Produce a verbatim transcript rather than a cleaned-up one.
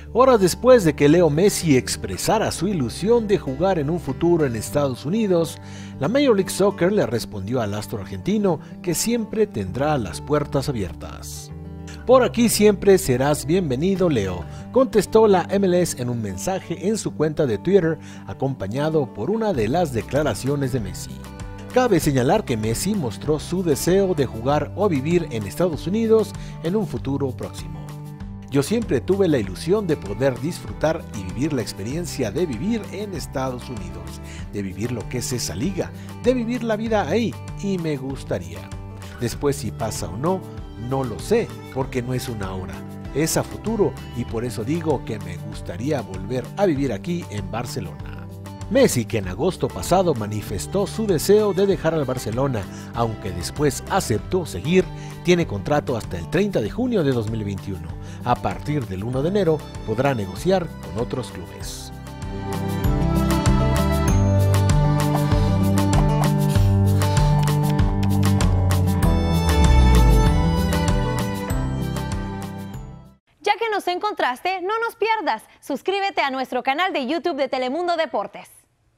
Horas después de que Leo Messi expresara su ilusión de jugar en un futuro en Estados Unidos, la Major League Soccer le respondió al astro argentino que siempre tendrá las puertas abiertas. Por aquí siempre serás bienvenido, Leo, contestó la M L S en un mensaje en su cuenta de Twitter, acompañado por una de las declaraciones de Messi. Cabe señalar que Messi mostró su deseo de jugar o vivir en Estados Unidos en un futuro próximo. Yo siempre tuve la ilusión de poder disfrutar y vivir la experiencia de vivir en Estados Unidos, de vivir lo que es esa liga, de vivir la vida ahí, y me gustaría. Después, si pasa o no, no lo sé, porque no es una hora, es a futuro, y por eso digo que me gustaría volver a vivir aquí en Barcelona. Messi, que en agosto pasado manifestó su deseo de dejar al Barcelona, aunque después aceptó seguir, tiene contrato hasta el treinta de junio de dos mil veintiuno. A partir del uno de enero podrá negociar con otros clubes. Ya que nos encontraste, no nos pierdas. Suscríbete a nuestro canal de YouTube de Telemundo Deportes.